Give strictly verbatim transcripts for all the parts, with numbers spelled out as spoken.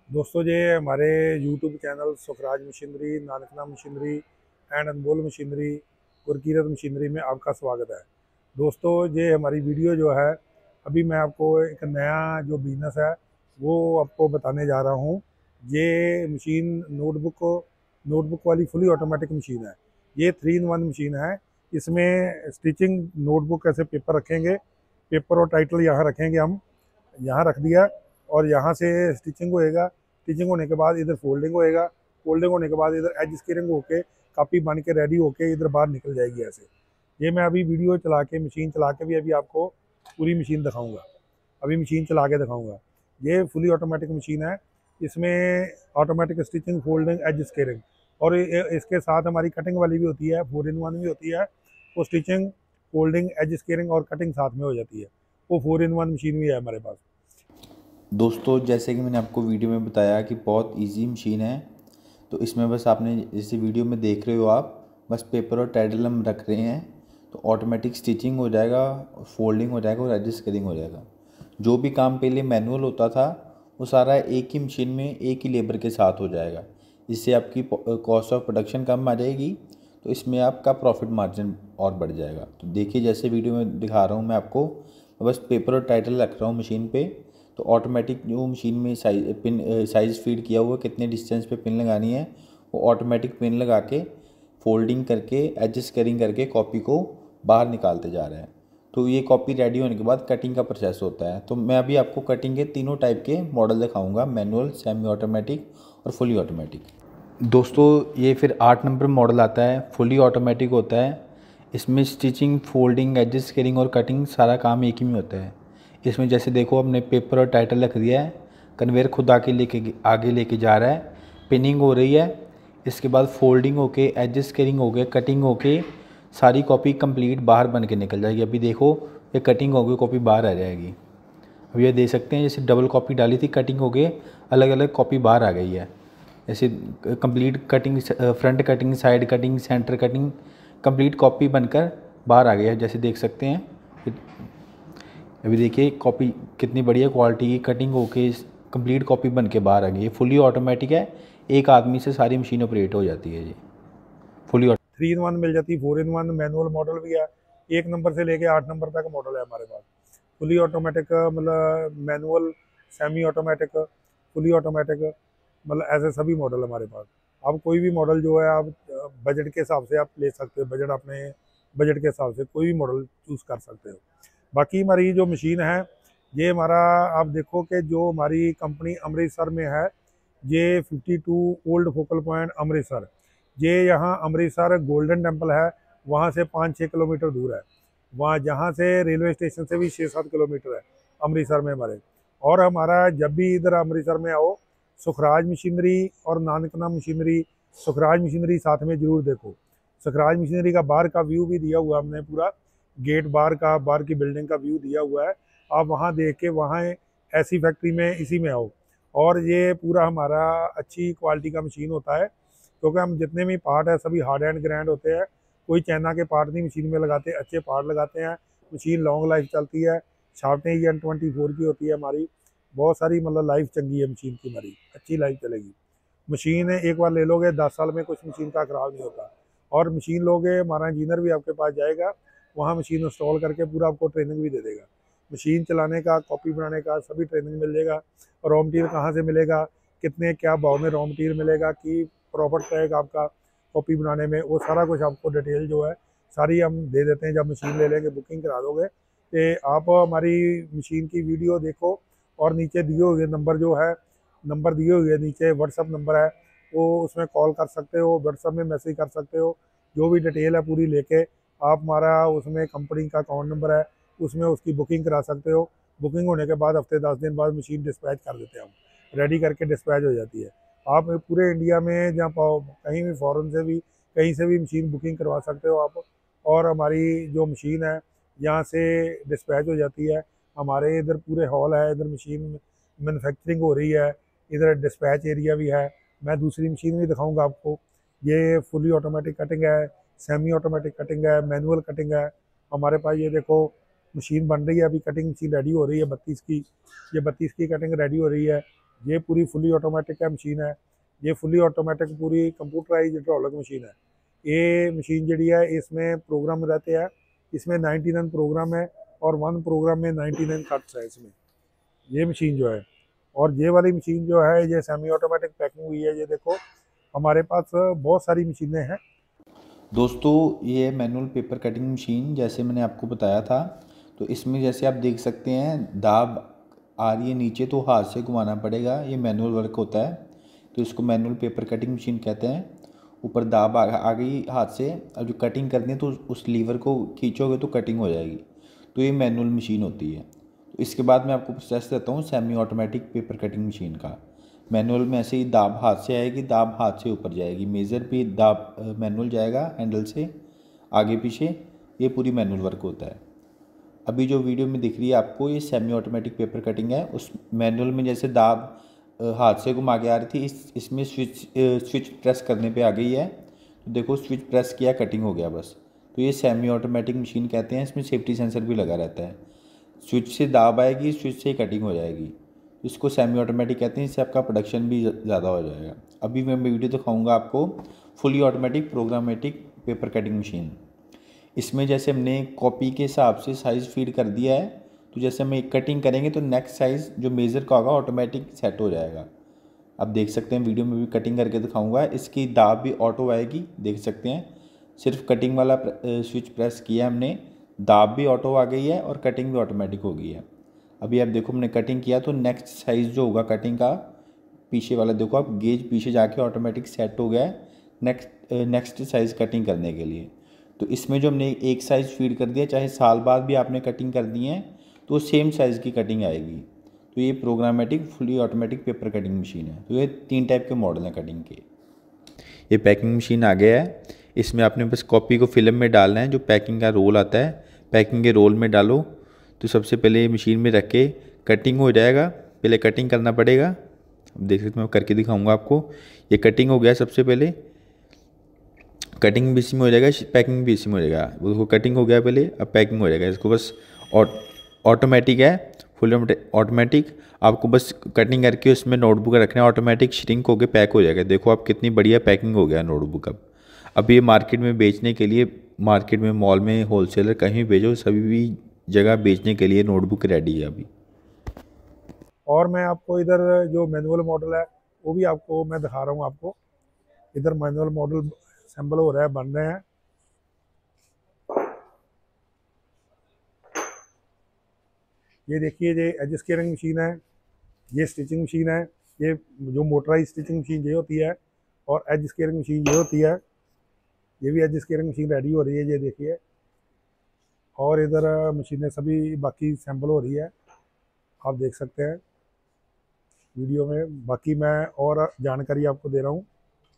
दोस्तों ये हमारे YouTube channel Sukhraj machinery, Nankana machinery and Anmol machinery, Gurkirat machinery में आपका स्वागत है। दोस्तों ये हमारी वीडियो जो है, अभी मैं आपको एक नया जो बिज़नेस है वो आपको बताने जा रहा हूँ। ये मशीन नोटबुक नोटबुक वाली फुली ऑटोमेटिक मशीन है। ये थ्री इन वन मशीन है। इसमें स्टिचिंग नोटबुक ऐसे पेपर रखेंगे, पेपर और टाइटल यहाँ रखेंगे, हम यहाँ रख दिया और यहाँ से स्टिचिंग होएगा। स्टिचिंग होने के बाद इधर फोल्डिंग होएगा। फोल्डिंग होने के बाद इधर एज स्केरिंग होके कापी बन के रेडी होके इधर बाहर निकल जाएगी ऐसे। ये मैं अभी वीडियो चला के, मशीन चला के भी अभी आपको पूरी मशीन दिखाऊंगा। अभी मशीन चला के दिखाऊंगा। ये फुली ऑटोमेटिक मशीन है। इसमें automatic stitching, folding, edge squaring और इसके साथ हमारी कटिंग वाली भी होती है, फोर इन वन भी होती है। वो स्टिचिंग, फोल्डिंग, एज स्केरिंग और कटिंग साथ में हो जाती है। वो फोर इन वन मशीन भी है हमारे पास। दोस्तों, जैसे कि मैंने आपको वीडियो में बताया कि बहुत इजी मशीन है। तो इसमें बस आपने जैसे वीडियो में देख रहे हो, आप बस पेपर और टाइटल हम रख रहे हैं तो ऑटोमेटिक स्टिचिंग हो जाएगा, फोल्डिंग हो जाएगा और एडजस्ट कटिंग हो जाएगा। जो भी काम पहले मैनुअल होता था वो सारा एक ही मशीन में एक ही लेबर के साथ हो जाएगा। इससे आपकी कॉस्ट ऑफ प्रोडक्शन कम आ जाएगी, तो इसमें आपका प्रॉफिट मार्जिन और बढ़ जाएगा। तो देखिए, जैसे वीडियो में दिखा रहा हूँ मैं आपको, बस पेपर और टाइटल रख रहा हूँ मशीन पे। तो ऑटोमेटिक जो मशीन में साइज पिन साइज़ फीड किया हुआ कितने डिस्टेंस पे पिन लगानी है, वो ऑटोमेटिक पिन लगा के फोल्डिंग करके एडजस्ट करिंग करके कॉपी को बाहर निकालते जा रहे हैं। तो ये कॉपी रेडी होने के बाद कटिंग का प्रोसेस होता है। तो मैं अभी आपको कटिंग के तीनों टाइप के मॉडल दिखाऊंगा, मैनुअल, सेमी ऑटोमेटिक और फुली ऑटोमेटिक। दोस्तों, ये फिर आठ नंबर मॉडल आता है, फुली ऑटोमेटिक होता है। इसमें स्टिचिंग, फोल्डिंग, एडजस्ट करिंग और कटिंग सारा काम एक ही में होता है। इसमें जैसे देखो, हमने पेपर और टाइटल रख दिया है, कन्वेयर खुद आके लेके आगे लेके जा रहा है, पिनिंग हो रही है। इसके बाद फोल्डिंग होके, एडजस्ट करिंग हो गए, कटिंग होके सारी कॉपी कंप्लीट बाहर बन के निकल जाएगी। अभी देखो, ये कटिंग हो गई, कॉपी बाहर आ जाएगी। अब ये देख सकते हैं, जैसे डबल कॉपी डाली थी, कटिंग हो गई, अलग अलग कॉपी बाहर आ गई है। जैसे complete cutting, front cutting, side cutting, centre cutting, complete copy बनकर बाहर आ गई है, जैसे देख सकते हैं। अभी देखिए कॉपी कितनी बढ़िया क्वालिटी की कटिंग होके कंप्लीट कॉपी बन के बाहर आ गई है। फुली ऑटोमेटिक है, एक आदमी से सारी मशीन ऑपरेट हो जाती है जी, फुली। थ्री इन वन मिल जाती है, four in one manual model भी है। एक नंबर से लेके आठ नंबर तक मॉडल है हमारे पास। फुली ऑटोमेटिक मतलब manual, semi automatic, fully automatic, मतलब ऐसे सभी मॉडल हमारे पास। आप कोई भी मॉडल जो है आप बजट के हिसाब से आप ले सकते हो। बजट अपने बजट के हिसाब से कोई भी मॉडल चूज़ कर सकते हो। बाकी हमारी जो मशीन है, ये हमारा, आप देखो कि जो हमारी कंपनी अमृतसर में है, ये fifty two old focal point Amritsar, ये यहाँ अमृतसर गोल्डन टेम्पल है, वहाँ से पाँच छः किलोमीटर दूर है। वहाँ जहाँ से रेलवे स्टेशन से भी छः सात किलोमीटर है अमृतसर में हमारे। और हमारा जब भी इधर अमृतसर में आओ, सुखराज मशीनरी और नानकना मशीनरी, सुखराज मशीनरी साथ में जरूर देखो। सुखराज मशीनरी का बाहर का व्यू भी दिया हुआ हमने, पूरा गेट बाहर का, बाहर की बिल्डिंग का व्यू दिया हुआ है। आप वहाँ देख के वहाँ ऐसी फैक्ट्री में इसी में आओ। और ये पूरा हमारा अच्छी क्वालिटी का मशीन होता है, क्योंकि हम जितने भी पार्ट है सभी हार्ड एंड ग्रैंड होते हैं। कोई चाइना के पार्ट नहीं मशीन में लगाते, अच्छे पार्ट लगाते हैं। मशीन लॉन्ग लाइफ चलती है। शाफ्टें ही एन ट्वेंटी फोर की होती है हमारी। बहुत सारी मतलब लाइफ चंगी है मशीन की, हमारी अच्छी लाइफ चलेगी। मशीन एक बार ले लोगे, दस साल में कुछ मशीन का खराब नहीं होता। और मशीन लोगे, हमारा इंजीनियर भी आपके पास जाएगा, वहाँ मशीन इंस्टॉल करके पूरा आपको ट्रेनिंग भी दे देगा। मशीन चलाने का, कॉपी बनाने का सभी ट्रेनिंग मिल जाएगा। रॉ मटीरियल कहाँ से मिलेगा, कितने क्या भाव में रॉ मटीरियल मिलेगा, कि प्रॉफिट रहेगा आपका कॉपी बनाने में, वो सारा कुछ आपको डिटेल जो है सारी हम दे देते हैं। जब मशीन ले लेंगे, बुकिंग करा दोगे, तो आप हमारी मशीन की वीडियो देखो और नीचे दिए हुए नंबर जो है, नंबर दिए हुए नीचे व्हाट्सअप नंबर है, वो उसमें कॉल कर सकते हो, व्हाट्सअप में मैसेज कर सकते हो। जो भी डिटेल है पूरी लेके आप हमारा, उसमें कंपनी का अकाउंट नंबर है, उसमें उसकी बुकिंग करा सकते हो। बुकिंग होने के बाद हफ्ते दस दिन बाद मशीन डिस्पैच कर देते हैं हम, रेडी करके डिस्पैच हो जाती है। आप पूरे इंडिया में जहाँ कहीं भी फॉरेन से भी कहीं से भी मशीन बुकिंग करवा सकते हो आप। और हमारी जो मशीन है यहाँ से डिस्पैच हो जाती है। हमारे इधर पूरे हॉल है, इधर मशीन मैन्युफैक्चरिंग हो रही है, इधर डिस्पैच एरिया भी है। मैं दूसरी मशीन भी दिखाऊंगा आपको। ये फुली ऑटोमेटिक कटिंग है, सेमी ऑटोमेटिक कटिंग है, मैनुअल कटिंग है हमारे पास। ये देखो मशीन बन रही है, अभी कटिंग मशीन रेडी हो रही है बत्तीस की। ये बत्तीस की कटिंग रेडी हो रही है। ये पूरी फुली ऑटोमेटिक का मशीन है। ये फुली ऑटोमेटिक पूरी कंप्यूटराइज हाइड्रोलिक मशीन है। ये मशीन जी है इसमें प्रोग्राम रहते हैं, इसमें नाइन्टी नाइन प्रोग्राम है और वन प्रोग्राम में नाइन्टी नाइन कट्स है इसमें, ये मशीन जो है। और ये वाली मशीन जो है ये सेमी ऑटोमेटिक पैकिंग हुई है। ये देखो हमारे पास बहुत सारी मशीनें हैं। दोस्तों ये मैनुअल पेपर कटिंग मशीन जैसे मैंने आपको बताया था, तो इसमें जैसे आप देख सकते हैं दाब आ रही है नीचे, तो हाथ से घुमाना पड़ेगा। ये मैनुअल वर्क होता है, तो इसको मैनुअल पेपर कटिंग मशीन कहते हैं। ऊपर दाब आ, आ गई हाथ से, अब जो कटिंग करनी है तो उस लीवर को खींचोगे तो कटिंग हो जाएगी। तो ये मैनुअल मशीन होती है। तो इसके बाद मैं आपको प्रोसेस देता हूँ semi automatic paper cutting machine का। मैनुअल में ऐसे ही दाब हाथ से आएगी, दाब हाथ से ऊपर जाएगी, मेज़र भी दाब मैनुअल जाएगा हैंडल से आगे पीछे। ये पूरी मैनुअल वर्क होता है। अभी जो वीडियो में दिख रही है आपको ये सेमी ऑटोमेटिक पेपर कटिंग है। उस मैनुअल में जैसे दाब हाथ से घुमा के आ रही थी, इस इसमें स्विच स्विच प्रेस करने पे आ गई है। तो देखो स्विच प्रेस किया, कटिंग हो गया बस। तो ये सेमी ऑटोमेटिक मशीन कहते हैं। इसमें सेफ्टी सेंसर भी लगा रहता है। स्विच से दाब आएगी, स्विच से ही कटिंग हो जाएगी। इसको सेमी ऑटोमेटिक कहते हैं। इससे आपका प्रोडक्शन भी ज़्यादा हो जाएगा। अभी मैं वीडियो दिखाऊंगा आपको fully automatic programmatic paper cutting machine. इसमें जैसे हमने कॉपी के हिसाब से साइज़ फीड कर दिया है, तो जैसे हम एक कटिंग करेंगे तो नेक्स्ट साइज़ जो मेज़र का होगा ऑटोमेटिक सेट हो जाएगा। आप देख सकते हैं वीडियो में भी कटिंग करके दिखाऊंगा। इसकी दाब भी ऑटो आएगी, देख सकते हैं। सिर्फ कटिंग वाला स्विच प्रेस किया हमने, दाब भी ऑटो आ गई है और कटिंग भी ऑटोमेटिक हो गई है। अभी आप देखो हमने कटिंग किया तो नेक्स्ट साइज़ जो होगा कटिंग का, पीछे वाला देखो आप, गेज पीछे जाके ऑटोमेटिक सेट हो गया है नेक्स्ट नेक्स्ट साइज़ कटिंग करने के लिए। तो इसमें जो हमने एक साइज़ फीड कर दिया, चाहे साल बाद भी आपने कटिंग कर दी है तो सेम साइज़ की कटिंग आएगी। तो ये programmatic fully automatic paper cutting machine है। तो ये तीन टाइप के मॉडल हैं कटिंग के। ये पैकिंग मशीन आ गया है। इसमें आपने बस कॉपी को फिल्म में डालना है, जो पैकिंग का रोल आता है पैकिंग के रोल में डालो। तो सबसे पहले ये मशीन में रख के कटिंग हो जाएगा। पहले कटिंग करना पड़ेगा। अब देख सकते मैं करके दिखाऊंगा आपको। ये कटिंग हो गया, सबसे पहले कटिंग भी इसी में हो जाएगा, पैकिंग भी इसी में हो जाएगा। वो कटिंग हो गया पहले, अब पैकिंग हो जाएगा। इसको बस ऑटोमेटिक है, फुल ऑटोमेटिक। आपको बस कटिंग करके उसमें नोटबुक रखना है, ऑटोमेटिक श्रिंक होकर पैक हो जाएगा। देखो आप कितनी बढ़िया पैकिंग हो गया नोटबुक। अब अब ये मार्केट में बेचने के लिए, मार्केट में मॉल में होलसेलर कहीं भेजो, सभी भी जगह बेचने के लिए नोटबुक रेडी है अभी। और मैं आपको इधर जो मैनुअल मॉडल है वो भी आपको मैं दिखा रहा हूँ। आपको इधर मैनुअल मॉडल असेंबल हो रहा है, बन रहे हैं। ये देखिए, ये एज स्केयरिंग मशीन है, ये स्टिचिंग मशीन है। ये जो मोटराइज स्टिचिंग मशीन ये होती है और एज स्केयरिंग मशीन ये होती है। ये भी एज स्केयरिंग मशीन रेडी हो रही है, ये देखिए। और इधर मशीनें सभी बाकी असेंबल हो रही है, आप देख सकते हैं वीडियो में। बाकी मैं और जानकारी आपको दे रहा हूँ।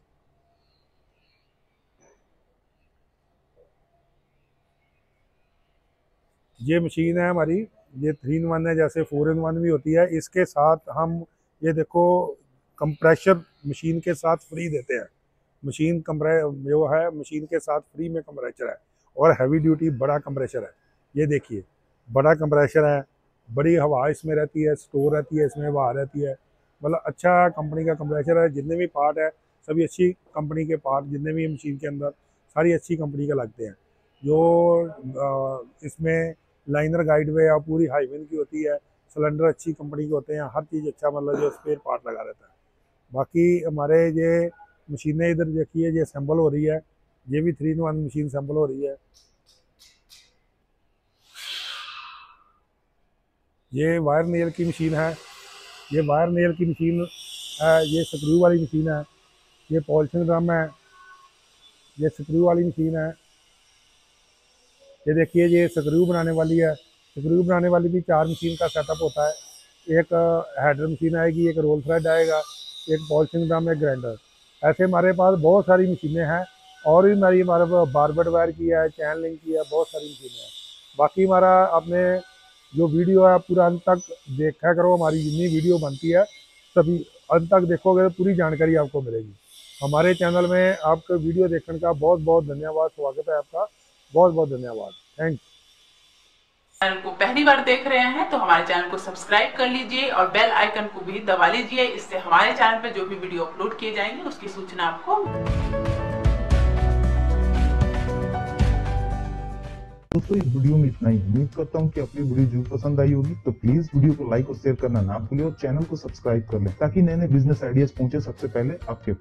ये मशीन है हमारी, ये थ्री इन वन है, जैसे फोर इन वन भी होती है। इसके साथ हम ये देखो कंप्रेशर मशीन के साथ फ्री देते हैं। मशीन कंप्रे जो है मशीन के साथ फ्री में कंप्रेशर है और हैवी ड्यूटी बड़ा कंप्रेशर है। ये देखिए बड़ा कंप्रेशर है, बड़ी हवा इसमें रहती है, स्टोर रहती है, इसमें हवा रहती है। मतलब अच्छा कंपनी का कंप्रेशर है। जितने भी पार्ट है सभी अच्छी कंपनी के पार्ट, जितने भी मशीन के अंदर सारी अच्छी कंपनी के लगते हैं। जो इसमें लाइनर गाइड वे या पूरी हाईविन की होती है, सिलेंडर अच्छी कंपनी के होते हैं, हर चीज़ अच्छा, मतलब जो स्पेयर पार्ट लगा रहता है। बाकी हमारे ये मशीनें इधर देखिए, ये असेंबल हो रही है। ये भी three in one machine assemble हो रही है। ये वायर नेल की मशीन है, ये वायर नेल की मशीन है। ये स्क्रू वाली मशीन है। ये पॉलिशिंग ड्रम है, ये स्क्रू वाली मशीन है। ये देखिए ये स्क्रू बनाने वाली है। स्क्रू बनाने वाली भी चार मशीन का सेटअप होता है। एक हेडर मशीन आएगी, एक रोल थ्रेड आएगा, एक पॉलिशिंग ड्रम, एक ग्राइंडर। ऐसे हमारे पास बहुत सारी मशीनें हैं। और भी हमारी हमारे पास बारबेड वायर की है, चैन लिंक की है, बहुत सारी मशीनें हैं। बाकी हमारा आपने जो वीडियो है पूरा अंत तक देखा करो। हमारी जितनी वीडियो बनती है सभी अंत तक देखोगे तो पूरी जानकारी आपको मिलेगी। हमारे चैनल में आपको वीडियो देखने का बहुत बहुत धन्यवाद, स्वागत है आपका, बहुत बहुत धन्यवाद, थैंक्स। चैनल को पहली बार देख रहे हैं तो हमारे चैनल को सब्सक्राइब कर लीजिए और बेल आइकन को भी दबा लीजिए। इससे हमारे चैनल पर जो भी वीडियो अपलोड किए जाएंगे उसकी सूचना आपको। दोस्तों इस वीडियो में इतना ही। उम्मीद करता हूँ कि आपको वीडियो जरूर पसंद आई होगी। तो प्लीज वीडियो को लाइक और शेयर करना ना भूलिए और चैनल को सब्सक्राइब कर लें ताकि नए नए बिजनेस आइडियाज पहुंचे सबसे पहले आपके